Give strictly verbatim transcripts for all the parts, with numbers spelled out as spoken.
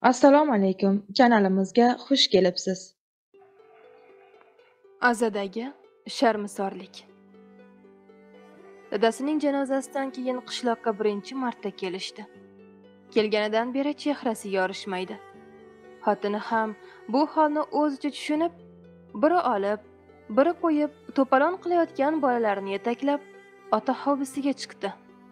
Assalomu alaykum, kanalimizga xush kelibsiz. Azadagi sharmisorlik. Dadasining janozasidan keyin qishloqqa birinchi marta kelishdi. Kelganidan beri chehrasi yorishmaydi. Xotini ham bu holni o'zicha tushunib, biri olib, biri qo'yib, to'polon qilayotgan bolalarini yetaklab, ota hovlisiga chiqdi.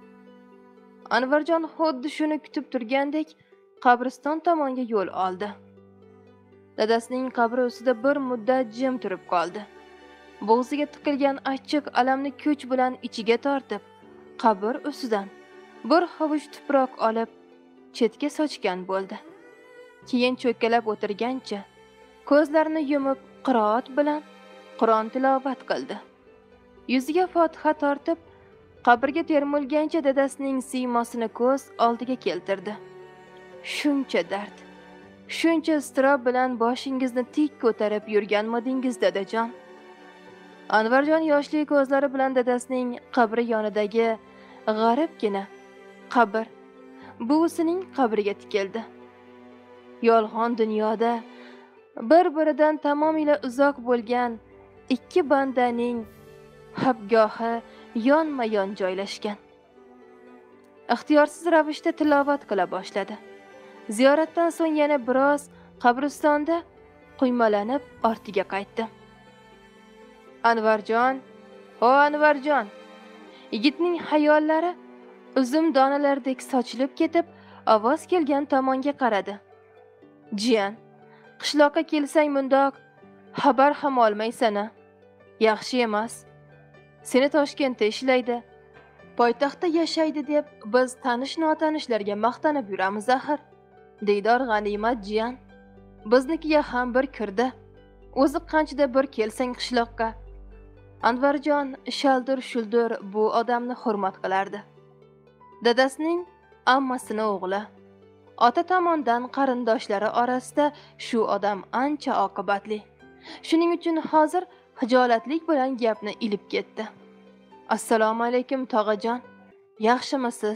Anvarjon xuddi shuni kutib turgandek qabriston tomonga yo'l oldi. Dadasining qabri ustida bir muddat jim turib qoldi. Bo'g'ziga tiqilgan achchiq alamni kuch bilan ichiga tortib, qabr ustidan bir hovuch tuproq olib, chetga sochgan bo'ldi. Keyin cho'kkalab o'tirgancha, ko'zlarini yumib qiroat bilan Qur'on tilovat qildi. Yuziga Fotiha tortib, qabrga termulgancha dadasining siymosini ko'z oldiga keltirdi. Shuncha dard, shuncha iztirob bilan boshingizni tik ko'tarib yurganmidingiz, dadajon? Anvarjon yoshli ko'zlari bilan dadasining qabri yonidagi g'aribgina qabr buvisining qabriga tikildi. Yolg'on dunyoda bir-biridan tamomila uzoq bo'lgan ikki bandaning habgohi yonma-yon joylashgan. Ixtiyorsiz ravishda tilovat qila boshladi. Ziyoratdan so'ng yana biroz qabristonda quymalanib ortiga qaytdi. Anvarjon, o Anvarjon! Yigitning hayollari uzum donalaridek sochilib ketib, ovoz kelgan tomonga qaradi. Jiyan, qishloqqa kelsang mundoq xabar ham olmaysan-a? Yaxshi emas. Seni Toshkentda ishlaydi, poytaxtda yashaydi deb biz tanish-notanishlarga maqtanib yuramiz axir. Diydor g'animat jiyan. Biznikiga ham bir kirdi. O'zi qanchada bir kelsang qishloqqa. Anvarjon shaldir-shuldir bu odamni hurmat qilardi. Dadasining ammasini o'g'li. Ota tomondan qarindoshlari orasida shu odam ancha oqibatli. Shuning uchun hozir hijolatlik bilan gapni ilib ketdi. Assalomu alaykum tog'ajon. Yaxshimisiz?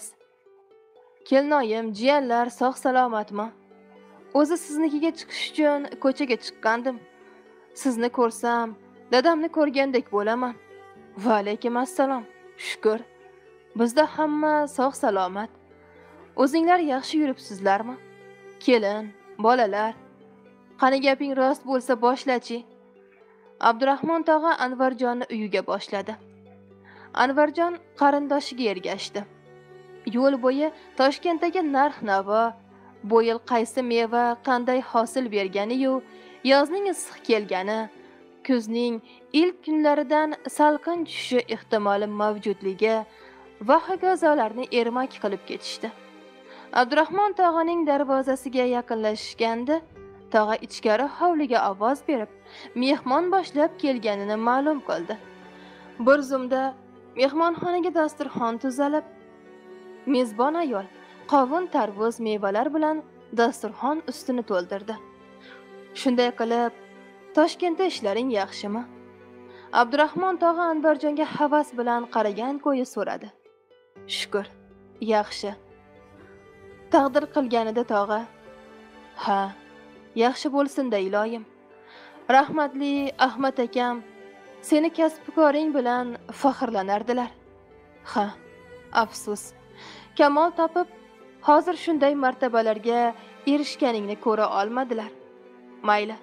Kelinoyim, jiyanlar sog' salomatmi? O'zi siznikiga chiqish uchun ko'chaga chiqqandim. Sizni ko'rsam, dadamni ko'rgandek bo'laman. Va alaykum assalom. Shukr. Bizda hamma sog' salomat. O'zinglar yaxshi yuribsizlarmi? Kelin, bolalar. Qani gaping rost bo'lsa boshlachi. Abdurahmon tog'a Anvarjonni uyiga boshladi. Anvarjon qarindoshiga ergashdi. Yo'l bo'yi Toshkentdagi narx-navo, bu yil qaysi meva qanday hosil bergani-yu, yozning issiq kelgani, kuzning ilk kunlaridan salqin tushishi ehtimoli mavjudligi va hokazolarni ermak qilib ketishdi. Abdurahmon tog'aning darvozasiga yaqinlashganda, tog'a ichkari hovliga ovoz berib, mehmon boshlab kelganini ma'lum qildi. Bir zumda mehmonxonaga dasturxon tuzalib, mezbon ayol qovun, tarvuz, mevalar bilan dasturxon ustini to'ldirdi. Shunday qilib, Toshkentda ishlaring yaxshimi? Abdurahmon tog'a Anvarjonga havas bilan qaragan ko'yi so'radi. Shukr, yaxshi. Taqdir qilganida tog'a. Ha, yaxshi bo'lsin-da iloyim. Rahmatli Ahmad akam seni kasb-koring bilan faxrlanardilar. Ha, afsus. Kamol topib, hozir shunday martabalarga erishganingni ko'ra olmadilar. Mayli.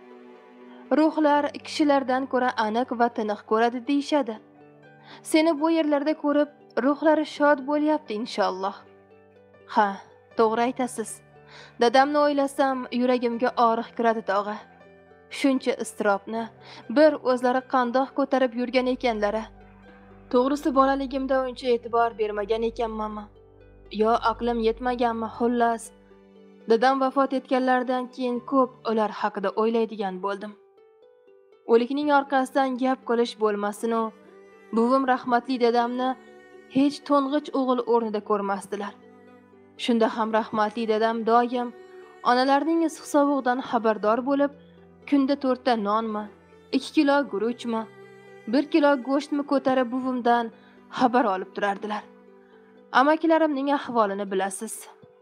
Ruhlar kishilardan ko'ra aniq va tiniq ko'radi deyshadi. Seni bu yerlarda ko'rib, ruhlari shod bo'lyapti inshaalloh. Ha, to'g'ri aytasiz. Dadamni o'ylasam, yuragimga og'riq kiradi tog'a. Shuncha istirobni bir o'zlari qandoq ko'tarib yurgan ekanlar. To'g'risi bolaligimda uncha e'tibor bermagan ekanman. Yo aqlim yetmaganmi, xullas. Dadam vafot etganlaridan keyin ko'p ular haqida o'ylaydigan bo'ldim. O'likning orqasidan gap qilish bo'lmasin-u, buvim rahmatli dadamni hech to'ng'ich o'g'il o'rnida ko'rmasdilar. Shunda ham rahmatli dadam doim onalarning issiq sovuqdan xabardor bo'lib, kunda to'rtta nonmi, ikki kilo guruchmi, bir kilo go'shtmi ko'tarib buvimdan xabar olib turardilar. Amakilarimning ahvolini bilasiz.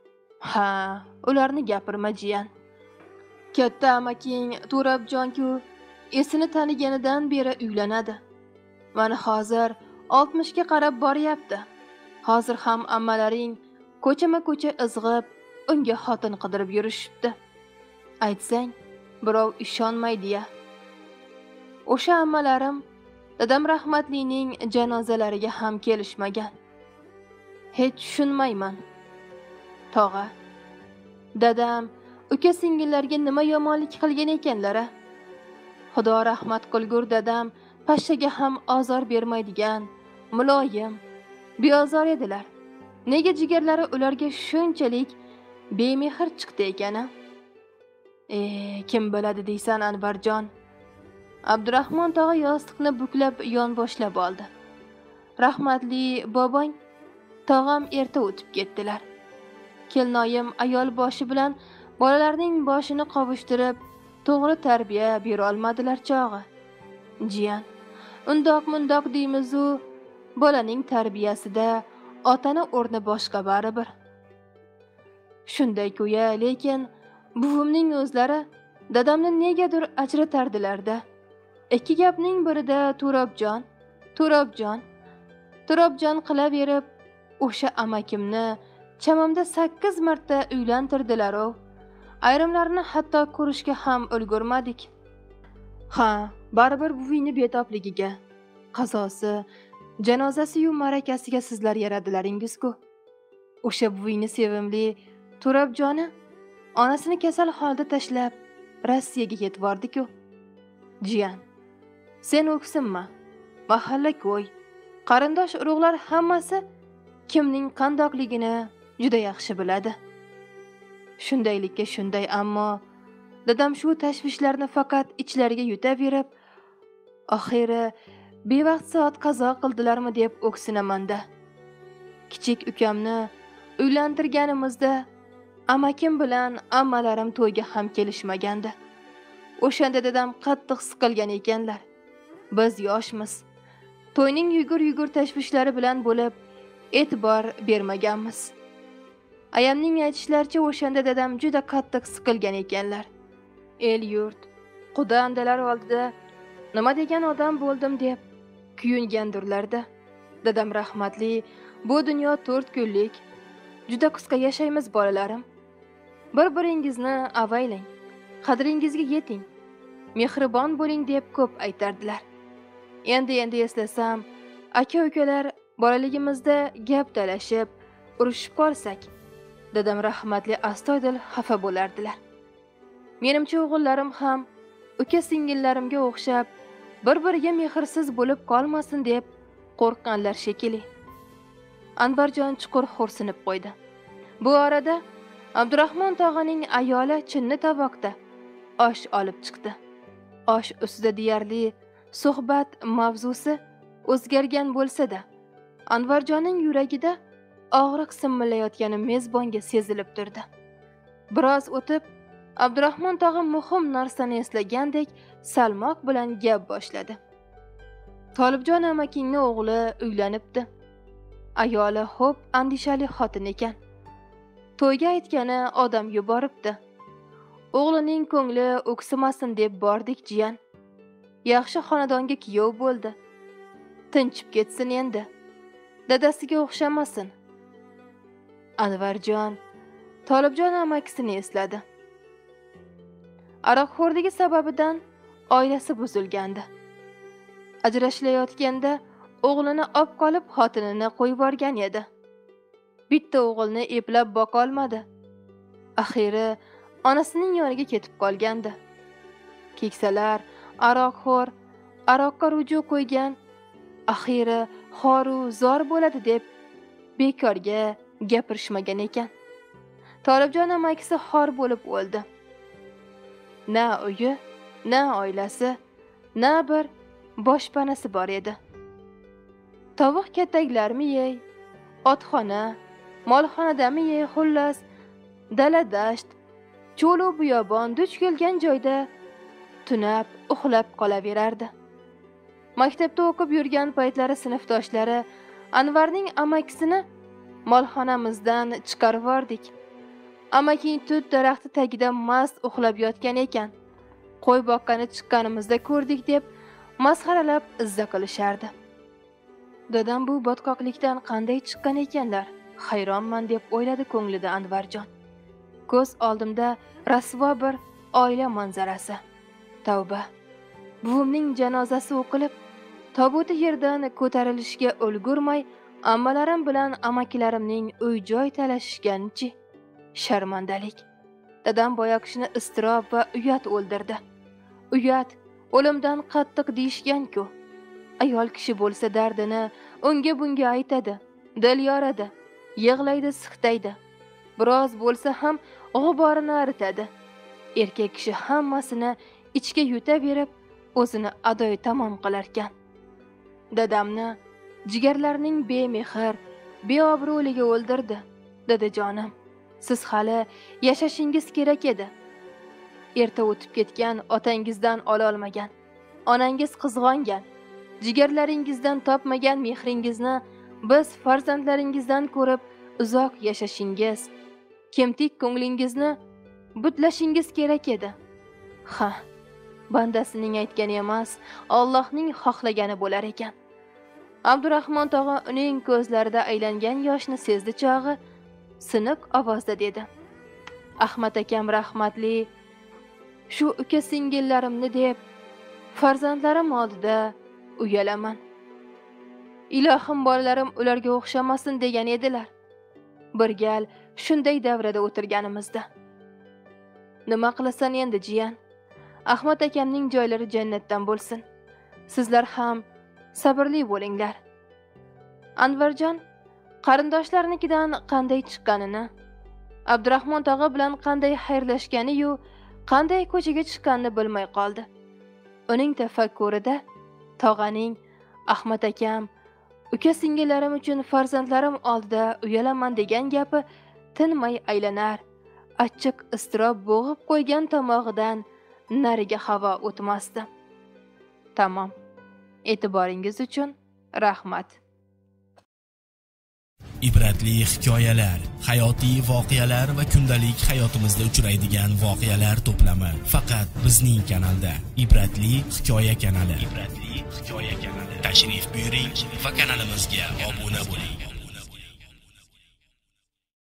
Ha, ularni gapirma jiyan. Katta amaking Turobjon-ku esini taniganidan beri uylanadi. Mana hozir oltmishga qarab boryapti. Hozir ham ammalaring ko'chama-ko'cha izg'ib, unga xotin qidirib yurishibdi. Aytsang, birov ishonmaydi-ya. O'sha ammalarim dadam rahmatlining janozalariga ham kelishmagan. Hech tushunmayman. Tog'a, dadam uka singillarga nima yomonlik qilgan ekanlar-a? Xudo rahmat qilgur dadam pashshaga ham ozor bermaydigan, muloyim, beozor edilar. Nega jigarlari ularga shunchalik bemehr chiqdi ekan-a? E, kim biladi deysan Anvarjon? Abdurahmon tog'a yostiqni buklab yonboshlab oldi. Rahmatli bobong, tog'am erta o'tib ketdilar. Kelnoyim ayol boshi bilan bolalarning boshini qovushtirib, to'g'ri tarbiya bera olmadilar chog'i. Jiyan, undoq-mundoq deymiz-u, bolaning tarbiyasida otani o'rni boshqa baribir. Shunday ko'ya, lekin buvimning o'zlari dadamni negadir ajratardilar-da. Ikki gapning birida Turobjon, Turobjon, Turobjon qilaverib, o'sha amakimni chamamda sakkiz marta uylantirdilar-u. Ayrimlarini hatto ko'rishga ham ulgurmadik. Ha, baribir buvingni betobligiga, qazosi, janozasi-yu marakasiga sizlar yaradilaringiz-ku. O'sha buvingni sevimli Turobjoni onasini kasal holda tashlab Rossiyaga ketib bordi-ku. Jiyan, sen o'ksinma. Mahalla ko'y, qarindosh urug'lar hammasi kimning qandoqligini juda yaxshi biladi. Shundaylikka shunday, ammo dadam shu tashvishlarni faqat ichlariga yutaverib, oxiri bevaqt soat qazo qildilarmi deb o'ksinaman-da. Kichik ukamni uylantirganimizda amakim bilan ammalarim to'yga ham kelishmagandi. O'shanda dadam qattiq siqilgan ekanlar. Biz yoshmiz. To'yning yugur-yugur tashvishlari bilan bo'lib, e'tibor bermaganmiz. Ayamning aytishlaricha o'shanda dadam juda qattiq siqilgan ekanlar. El yurt, quda-andalar oldida nima degan odam bo'ldim deb kuyungandirlarda. Dadam rahmatli, bu dunyo to'rt kunlik, juda qisqa yashaymiz bolalarim. Bir-biringizni avaylang, qadringizga yeting, mehribon bo'ling deb ko'p aytardilar. Endi-endi eslasam, aka-ukalar bolaligimizda gap talashib, urushib qolsak, dadam rahmatli astoydil xafa bo'lardilar. Menimcha o'g'illarim ham uka singillarimga o'xshab bir-biriga mehrsiz bo'lib qolmasin deb qo'rqqanlar shekilli. Anvarjon chuqur xo'rsinib qo'ydi. Bu orada Abdurahmon tog'aning ayoli chinni tovoqda osh olib chiqdi. Osh ustida deyarli suhbat mavzusi o'zgargan bo'lsa-da, Anvarjonning yuragida og'riq simillayotgani mezbonga sezilib turdi. Biroz o'tib, Abdurahmon tog'a muhim narsani eslagandek salmoq bilan gap boshladi. Tolibjon amakingni o'g'li uylanibdi. Ayoli xo'p andishali xotin ekan. To'yga aytgani odam yuboribdi. O'g'lining ko'ngli o'ksimasin deb bordik jiyan. Yaxshi xonadonga kuyov bo'ldi. Tinchib ketsin endi. Dadasiga o'xshamasin. Anvarjon Tolibjon amakisini esladi. Aroqxo'rligi sababidan oilasi buzilgandi. Ajrashilayotganda o'g'lini olib qolib xotinini qo'yib yuborgan edi. Bitta o'g'ilni eplab boqa olmadi. Axiri onasining yoniga ketib qolgandi. Keksalar aroqxo'r, aroqqa ruju qo'ygan, axiri xoru zor bo'ladi deb bekorga gapirishmagan ekan. Tolibjon amakisi xor bo'lib o'ldi. Na uyi, na oilasi, na bir boshpanasi bor edi. Tovuq kataklarmi yey, otxona, molxonadami yey, xullas dala-dasht, cho'lu buyobon duch kelgan joyda tunab, uxlab qolaverardi. Maktabda o'qib yurgan paytlari sinfdoshlari Anvarning amakisini molxonamizdan chiqarib yordik. Amaking tut daraxti tagida mast uxlab yotgan ekan. Qo'y boqqani chiqqanimizda ko'rdik deb masxaralab izza qilishardi. Dadam bu botqoqlikdan qanday chiqqan ekanlar? Hayronman deb o'yladi ko'nglida Anvarjon. Ko'z oldimda rasvo bir oila manzarasi. Tavba. Buvimning janozasi o'qilib, tobuti yerdan ko'tarilishga ulgurmay, ammalarim bilan amakilarimning uy-joy talashishganichi. Sharmandalik. Dadam boya kishini iztirob va uyat o'ldirdi. Uyat o'limdan qattiq deyishgan-ku. Ayol kishi bo'lsa dardini unga bunga aytadi, dil yoradi, yig'laydi, siqtaydi. Biroz bo'lsa ham g'uborini aritadi. Erkak kishi hammasini ichga yutaverib, o'zini adoyi tamom qilar ekan. Dadamni jigarlarning bemehr, beobro'ligi o'ldirdi. Dadajonim, siz hali yashashingiz kerak edi. Erta o'tib ketgan otangizdan ola olmagan, onangiz qizg'ongan, jigarlaringizdan topmagan mehringizni biz farzandlaringizdan ko'rib uzoq yashashingiz, kemtik ko'nglingizni butlashingiz kerak edi. Ha, bandasining aytgani emas, Allohning xohlagani bo'lar ekan. Abdurahmon tog'a uning ko'zlarida aylangan yoshni sezdi chog'i, siniq ovozda dedi: Ahmad akam rahmatli, shu uka singillarimni deb farzandlarim oldida uyalaman. Ilohim bolalarim ularga o'xshamasin degan edilar. Bir gal shunday davrada o'tirganimizda. Nima qilasan endi jiyan? Ahmad akamning joylari jannatdan bo'lsin. Sizlar ham sabrli bo'linglar. Anvarjon qarindoshlarnikidan qanday chiqqanini, Abdurahmon tog'a bilan qanday xayrlashgani-yu, qanday ko'chaga chiqqanini bilmay qoldi. Uning tafakkurida tog'aning Ahmad akam, uka singillarim uchun farzandlarim oldida uyalaman degan gapi tinmay aylanar, achchiq iztirob bo'g'ib qo'ygan tomog'idan nariga havo o'tmasdi. Tamom. E'tiboringiz uchun rahmat. Ibratli hikoyalar, hayotiy voqealar va kundalik hayotimizda uchraydigan voqealar to'plami faqat bizning kanalda. Ibratli hikoya kanali. Ibratli hikoya kanali. Tashrif buyuring va kanalimizga obuna bo'ling.